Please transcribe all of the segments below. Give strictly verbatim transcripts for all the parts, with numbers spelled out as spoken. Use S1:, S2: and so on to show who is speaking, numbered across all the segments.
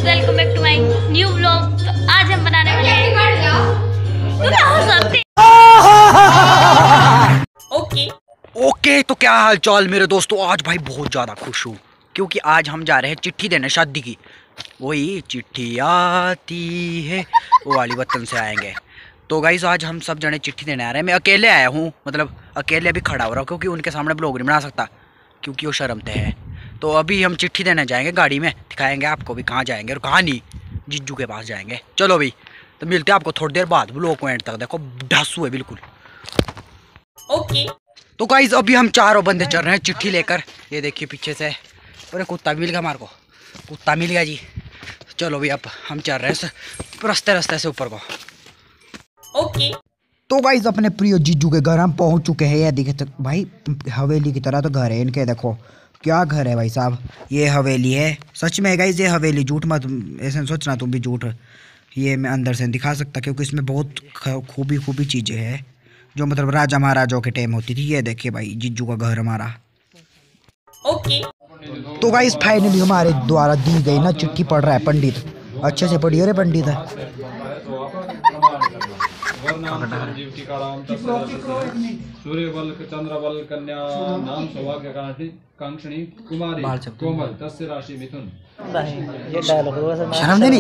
S1: Welcome back to my new vlog. तो आज हम बनाने वाले हैं ओके
S2: ओके तो क्या हाल चाल मेरे दोस्तों। आज भाई बहुत ज़्यादा खुश हूँ क्योंकि आज हम जा रहे हैं चिट्ठी देने शादी की। वही चिट्ठी आती है वो वाली वतन से आएंगे। तो गाइस आज हम सब जने चिट्ठी देने आ रहे हैं। मैं अकेले आया हूँ, मतलब अकेले अभी खड़ा हो रहा हूँ क्योंकि उनके सामने ब्लॉग नहीं बना सकता क्योंकि वो शर्मते हैं। तो अभी हम चिट्ठी देने जाएंगे, गाड़ी में दिखाएंगे आपको भी कहाँ जाएंगे और कहाँ नहीं। जिज्जू के पास जाएंगे। चलो भाई तो मिलते हैं आपको थोड़ी देर बाद। ब्लॉग को एंड तक देखो, ढासू है बिल्कुल।
S1: ओके
S2: तो गाइस अभी हम चारों बंदे चल रहे हैं चिट्ठी लेकर। ये देखिए पीछे से, अरे कुत्ता मिल गया हमारे को, कुत्ता मिल गया जी। चलो भाई अब हम चल रहे हैं रास्ते रास्ते से ऊपर को।
S1: ओके
S2: तो गाइस अपने प्रिय जीजू के घर हम पहुंच चुके हैं। ये दिखे तो भाई हवेली की तरह तो घर है इनके। देखो क्या घर है भाई साहब, ये हवेली है। सच में गाइस ये हवेली, झूठ मत ऐसे सोचना तुम भी झूठ। ये मैं अंदर से दिखा सकता क्योंकि इसमें बहुत खूबी खूबी चीज़ें हैं जो मतलब राजा महाराजाओं के टाइम होती थी। ये देखिए भाई जीजू का घर हमारा।
S1: ओके
S2: तो गाइस फाइनली हमारे द्वारा दी गई ना चिट्ठी पढ़ रहा है पंडित। अच्छे से पढ़िए रे पंडित।
S3: सूर्य बल चंद्र बल कन्या नाम सौभाग्य कांक्षणी कुमारी कोमल तस्य राशि मिथुन।
S4: ये डायलॉग
S2: शर्म नहीं।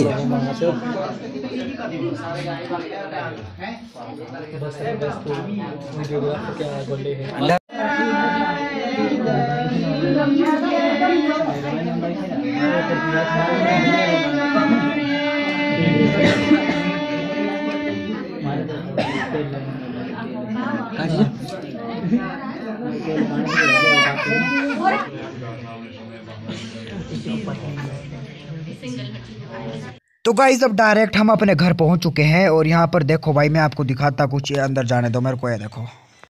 S2: तो गाइस अब डायरेक्ट हम अपने घर पहुंच चुके हैं और यहाँ पर देखो भाई मैं आपको दिखाता कुछ। ये अंदर जाने दो मेरे को, ये देखो।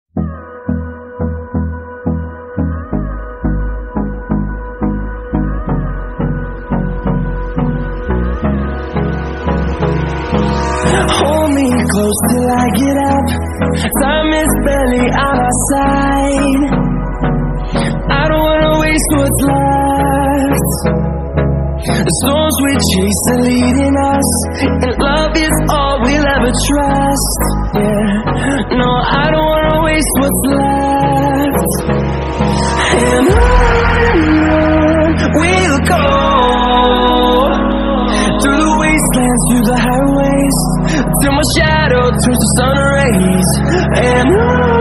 S5: Hold me close till I get up. Time is barely on our side. I don't wanna waste what's left. The storms we chase are leading us, and love is all we'll ever trust. Yeah, no, I don't wanna waste what's left. And on we'll go, through the wastelands, through the highways, till my shadow turns to sun rays. And on